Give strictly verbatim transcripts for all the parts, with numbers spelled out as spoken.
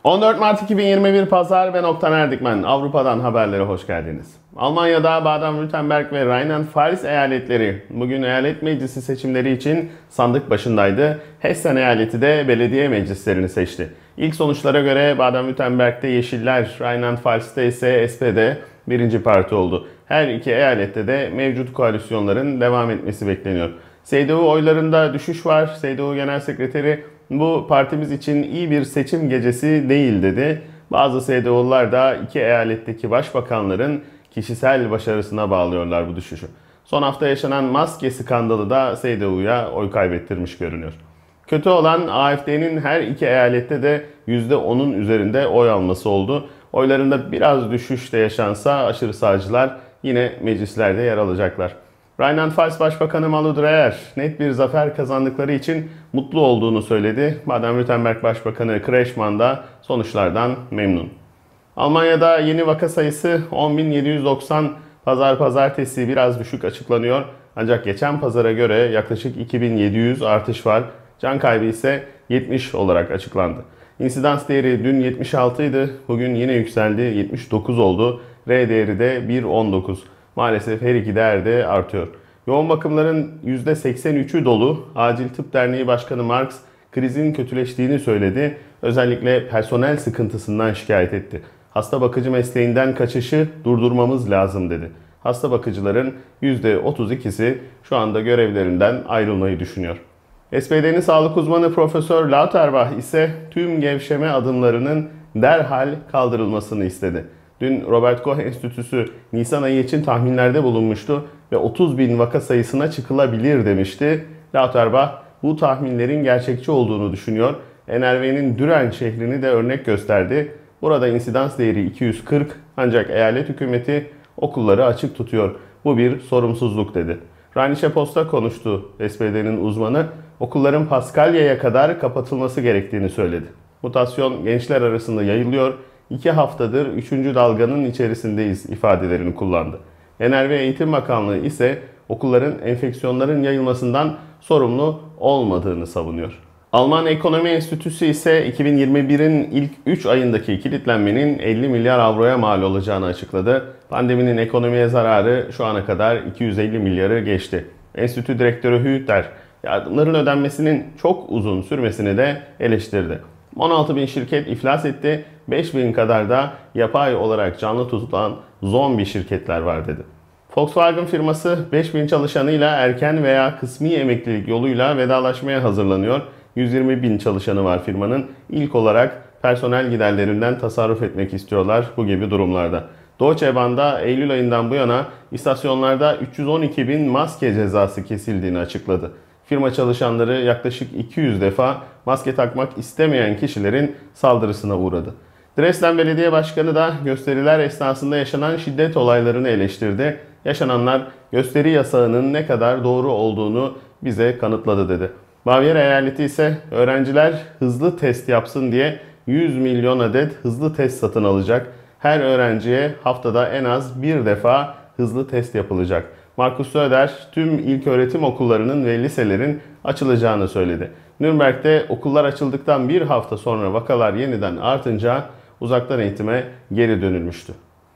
on dört Mart iki bin yirmi bir Pazar, ben Oktan Erdikmen. Avrupa'dan haberlere hoş geldiniz. Almanya'da Baden-Württemberg ve Rheinland-Pfalz eyaletleri bugün eyalet meclisi seçimleri için sandık başındaydı. Hessen eyaleti de belediye meclislerini seçti. İlk sonuçlara göre Baden-Württemberg'de Yeşiller, Rheinland-Pfalz'te ise S P D birinci parti oldu. Her iki eyalette de mevcut koalisyonların devam etmesi bekleniyor. S D U oylarında düşüş var. S D U Genel Sekreteri bu partimiz için iyi bir seçim gecesi değil dedi. Bazı S D O'lular da iki eyaletteki başbakanların kişisel başarısına bağlıyorlar bu düşüşü. Son hafta yaşanan maske skandalı da S D U'ya oy kaybettirmiş görünüyor. Kötü olan A F D'nin her iki eyalette de yüzde onun üzerinde oy alması oldu. Oylarında biraz düşüş de yaşansa aşırı sağcılar yine meclislerde yer alacaklar. Rheinland-Pfalz Başbakanı Malu Dreyer net bir zafer kazandıkları için mutlu olduğunu söyledi. Baden-Württemberg Başbakanı Kretschmann da sonuçlardan memnun. Almanya'da yeni vaka sayısı on bin yedi yüz doksan, pazar pazartesi biraz düşük açıklanıyor. Ancak geçen pazara göre yaklaşık iki bin yedi yüz artış var. Can kaybı ise yetmiş olarak açıklandı. İnsidans değeri dün yetmiş altı idi, bugün yine yükseldi, yetmiş dokuz oldu. R değeri de bir virgül on dokuz. Maalesef her iki değer de artıyor. Yoğun bakımların yüzde seksen üçü dolu. Acil Tıp Derneği Başkanı Marx krizin kötüleştiğini söyledi. Özellikle personel sıkıntısından şikayet etti. Hasta bakıcı mesleğinden kaçışı durdurmamız lazım dedi. Hasta bakıcıların yüzde otuz ikisi şu anda görevlerinden ayrılmayı düşünüyor. S P D'nin sağlık uzmanı Profesör Lauterbach ise tüm gevşeme adımlarının derhal kaldırılmasını istedi. Dün Robert Koch Enstitüsü Nisan ayı için tahminlerde bulunmuştu ve otuz bin vaka sayısına çıkılabilir demişti. Lauterbach bu tahminlerin gerçekçi olduğunu düşünüyor. N R V'nin Düren şehrini de örnek gösterdi. Burada insidans değeri iki yüz kırk, ancak eyalet hükümeti okulları açık tutuyor. Bu bir sorumsuzluk dedi. Rheinische Post'a konuştu S P D'nin uzmanı. Okulların Paskalya'ya kadar kapatılması gerektiğini söyledi. Mutasyon gençler arasında yayılıyor. İki haftadır üçüncü dalganın içerisindeyiz ifadelerini kullandı. N R V Eğitim Bakanlığı ise okulların enfeksiyonların yayılmasından sorumlu olmadığını savunuyor. Alman Ekonomi Enstitüsü ise iki bin yirmi birin ilk üç ayındaki kilitlenmenin elli milyar avroya mal olacağını açıkladı. Pandeminin ekonomiye zararı şu ana kadar iki yüz elli milyarı geçti. Enstitü Direktörü Hüter, yardımların ödenmesinin çok uzun sürmesini de eleştirdi. on altı bin şirket iflas etti, beş bin kadar da yapay olarak canlı tutulan zombi şirketler var dedi. Volkswagen firması beş bin çalışanıyla erken veya kısmi emeklilik yoluyla vedalaşmaya hazırlanıyor. yüz yirmi bin çalışanı var firmanın. İlk olarak personel giderlerinden tasarruf etmek istiyorlar bu gibi durumlarda. Deutsche Bahn'da Eylül ayından bu yana istasyonlarda üç yüz on iki bin maske cezası kesildiğini açıkladı. Firma çalışanları yaklaşık iki yüz defa maske takmak istemeyen kişilerin saldırısına uğradı. Dresden Belediye Başkanı da gösteriler esnasında yaşanan şiddet olaylarını eleştirdi. Yaşananlar gösteri yasağının ne kadar doğru olduğunu bize kanıtladı dedi. Bavyera eyaleti ise öğrenciler hızlı test yapsın diye yüz milyon adet hızlı test satın alacak. Her öğrenciye haftada en az bir defa hızlı test yapılacak. Markus Söder tüm ilköğretim okullarının ve liselerin açılacağını söyledi. Nürnberg'de okullar açıldıktan bir hafta sonra vakalar yeniden artınca uzaktan eğitime geri dönülmüştü.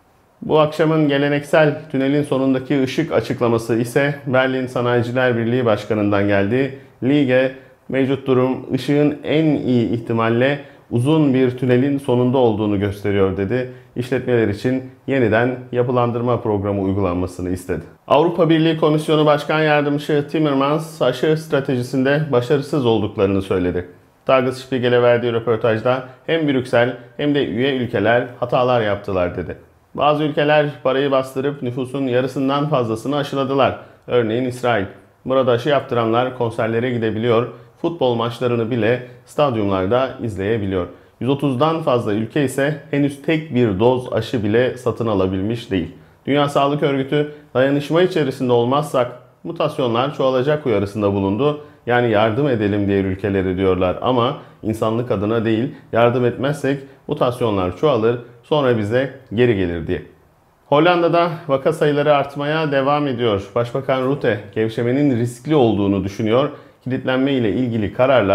Bu akşamın geleneksel tünelin sonundaki ışık açıklaması ise Berlin Sanayiciler Birliği Başkanı'ndan geldi. Lige mevcut durum ışığın en iyi ihtimalle uzun bir tünelin sonunda olduğunu gösteriyor dedi. İşletmeler için yeniden yapılandırma programı uygulanmasını istedi. Avrupa Birliği Komisyonu Başkan Yardımcısı Timmermans aşı stratejisinde başarısız olduklarını söyledi. Tagesspiegel'e verdiği röportajda hem Brüksel hem de üye ülkeler hatalar yaptılar dedi. Bazı ülkeler parayı bastırıp nüfusun yarısından fazlasını aşıladılar. Örneğin İsrail. Burada aşı yaptıranlar konserlere gidebiliyor, futbol maçlarını bile stadyumlarda izleyebiliyor. yüz otuzdan fazla ülke ise henüz tek bir doz aşı bile satın alabilmiş değil. Dünya Sağlık Örgütü dayanışma içerisinde olmazsak mutasyonlar çoğalacak uyarısında bulundu. Yani yardım edelim diğer ülkeleri diyorlar ama insanlık adına değil, yardım etmezsek mutasyonlar çoğalır, sonra bize geri gelir diye. Hollanda'da vaka sayıları artmaya devam ediyor. Başbakan Rutte gevşemenin riskli olduğunu düşünüyor. Kilitlenme ile ilgili kararlar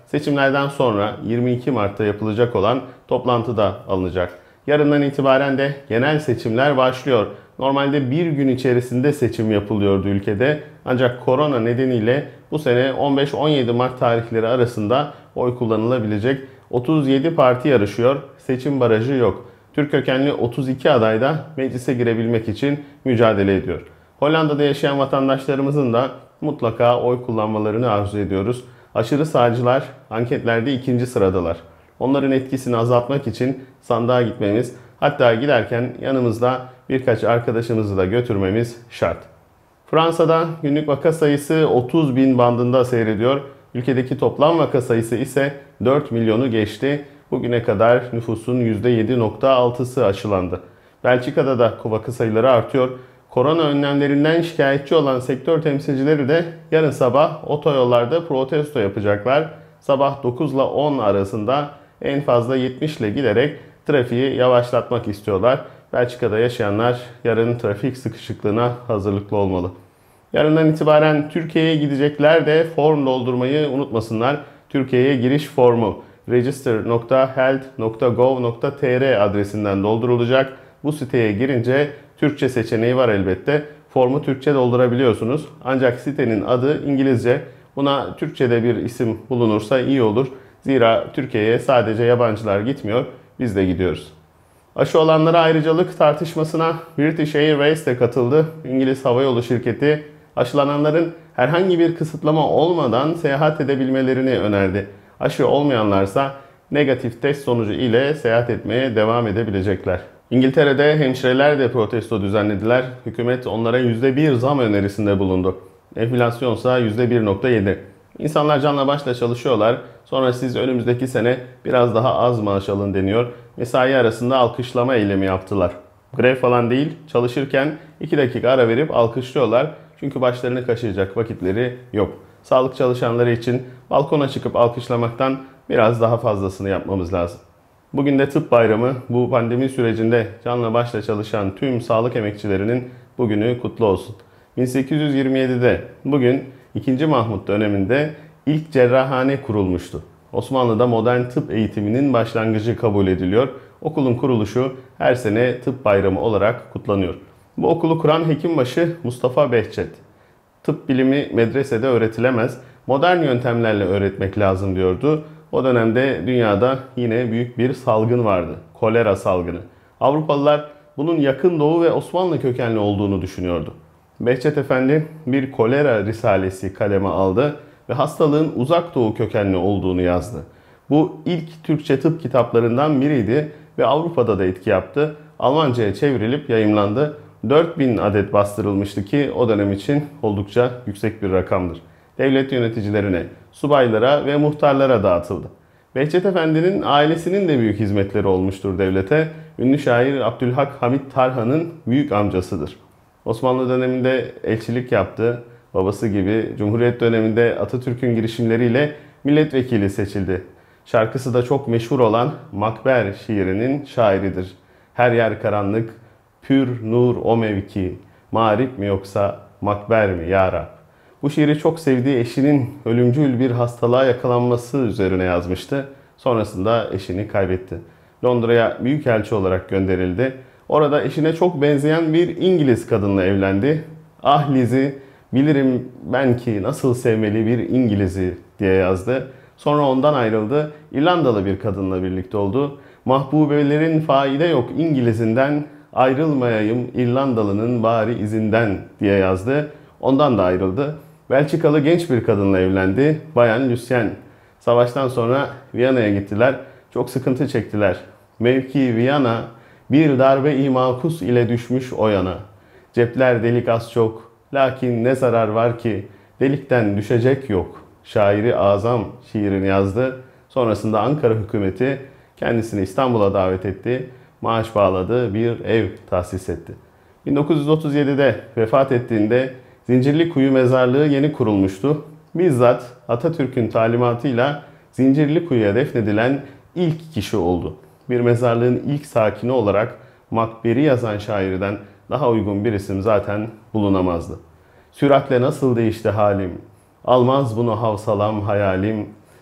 seçimlerden sonra yirmi iki Mart'ta yapılacak olan toplantıda alınacak. Yarından itibaren de genel seçimler başlıyor. Normalde bir gün içerisinde seçim yapılıyordu ülkede. Ancak korona nedeniyle bu sene on beş on yedi Mart tarihleri arasında oy kullanılabilecek otuz yedi parti yarışıyor. Seçim barajı yok. Türk kökenli otuz iki aday da meclise girebilmek için mücadele ediyor. Hollanda'da yaşayan vatandaşlarımızın da mutlaka oy kullanmalarını arzu ediyoruz. Aşırı sağcılar anketlerde ikinci sıradalar. Onların etkisini azaltmak için sandığa gitmemiz, hatta giderken yanımızda birkaç arkadaşımızı da götürmemiz şart. Fransa'da günlük vaka sayısı otuz bin bandında seyrediyor. Ülkedeki toplam vaka sayısı ise dört milyonu geçti. Bugüne kadar nüfusun yüzde yedi nokta altısı aşılandı. Belçika'da da vaka sayıları artıyor. Korona önlemlerinden şikayetçi olan sektör temsilcileri de yarın sabah otoyollarda protesto yapacaklar. Sabah dokuz ile on arasında en fazla yetmiş ile giderek trafiği yavaşlatmak istiyorlar. Belçika'da yaşayanlar yarın trafik sıkışıklığına hazırlıklı olmalı. Yarından itibaren Türkiye'ye gidecekler de form doldurmayı unutmasınlar. Türkiye'ye giriş formu register nokta health nokta gov nokta tr adresinden doldurulacak. Bu siteye girince Türkçe seçeneği var elbette. Formu Türkçe doldurabiliyorsunuz. Ancak sitenin adı İngilizce. Buna Türkçe'de bir isim bulunursa iyi olur. Zira Türkiye'ye sadece yabancılar gitmiyor, biz de gidiyoruz. Aşı olanlara ayrıcalık tartışmasına British Airways de katıldı. İngiliz havayolu şirketi aşılananların herhangi bir kısıtlama olmadan seyahat edebilmelerini önerdi. Aşı olmayanlarsa negatif test sonucu ile seyahat etmeye devam edebilecekler. İngiltere'de hemşireler de protesto düzenlediler. Hükümet onlara yüzde bir zam önerisinde bulundu. Enflasyonsa yüzde bir nokta yedi. İnsanlar canla başla çalışıyorlar. Sonra siz önümüzdeki sene biraz daha az maaş alın deniyor. Mesai arasında alkışlama eylemi yaptılar. Grev falan değil, çalışırken iki dakika ara verip alkışlıyorlar. Çünkü başlarını kaşıyacak vakitleri yok. Sağlık çalışanları için balkona çıkıp alkışlamaktan biraz daha fazlasını yapmamız lazım. Bugün de tıp bayramı. Bu pandemi sürecinde canla başla çalışan tüm sağlık emekçilerinin bugünü kutlu olsun. bin sekiz yüz yirmi yedi'de bugün ikinci. Mahmut döneminde ilk cerrahhane kurulmuştu. Osmanlı'da modern tıp eğitiminin başlangıcı kabul ediliyor. Okulun kuruluşu her sene tıp bayramı olarak kutlanıyor. Bu okulu kuran hekimbaşı Mustafa Behçet. Tıp bilimi medresede öğretilemez, modern yöntemlerle öğretmek lazım diyordu. O dönemde dünyada yine büyük bir salgın vardı. Kolera salgını. Avrupalılar bunun yakın Doğu ve Osmanlı kökenli olduğunu düşünüyordu. Behçet Efendi bir kolera risalesi kaleme aldı ve hastalığın uzak doğu kökenli olduğunu yazdı. Bu ilk Türkçe tıp kitaplarından biriydi ve Avrupa'da da etki yaptı. Almanca'ya çevrilip yayımlandı. dört bin adet bastırılmıştı ki o dönem için oldukça yüksek bir rakamdır. Devlet yöneticilerine, subaylara ve muhtarlara dağıtıldı. Behçet Efendi'nin ailesinin de büyük hizmetleri olmuştur devlete. Ünlü şair Abdülhak Hamit Tarhan'ın büyük amcasıdır. Osmanlı döneminde elçilik yaptı. Babası gibi Cumhuriyet döneminde Atatürk'ün girişimleriyle milletvekili seçildi. Şarkısı da çok meşhur olan Makber şiirinin şairidir. Her yer karanlık, pür nur o mevki, mağrip mi yoksa makber mi ya Rab? Bu şiiri çok sevdiği eşinin ölümcül bir hastalığa yakalanması üzerine yazmıştı. Sonrasında eşini kaybetti. Londra'ya büyükelçi olarak gönderildi. Orada eşine çok benzeyen bir İngiliz kadınla evlendi. Ah Lizzie, bilirim ben ki nasıl sevmeli bir İngiliz'i diye yazdı. Sonra ondan ayrıldı. İrlandalı bir kadınla birlikte oldu. Mahbubelerin faide yok İngiliz'inden, ayrılmayayım İrlandalı'nın bari izinden diye yazdı. Ondan da ayrıldı. Belçikalı genç bir kadınla evlendi. Bayan Lucien. Savaştan sonra Viyana'ya gittiler. Çok sıkıntı çektiler. Mevki Viyana bir darbe-i makus ile düşmüş o yana. Cepler delik az çok. Lakin ne zarar var ki delikten düşecek yok. Şairi Azam şiirini yazdı. Sonrasında Ankara hükümeti kendisini İstanbul'a davet etti. Maaş bağladı, bir ev tahsis etti. bin dokuz yüz otuz yedi'de vefat ettiğinde Zincirlikuyu mezarlığı yeni kurulmuştu. Bizzat Atatürk'ün talimatıyla Zincirlikuyu'ya defnedilen ilk kişi oldu. Bir mezarlığın ilk sakini olarak Makber'i yazan şairden daha uygun bir isim zaten bulunamazdı. Süratle nasıl değişti halim, almaz bunu havsalam hayalim,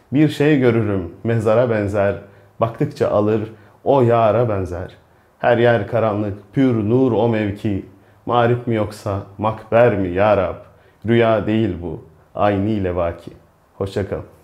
Bir şey görürüm mezara benzer, baktıkça alır o yara benzer. Her yer karanlık, pür nur o mevki. Marif mi yoksa makber mi ya Rab? Rüya değil bu, ayni ile vaki. Hoşça kalın.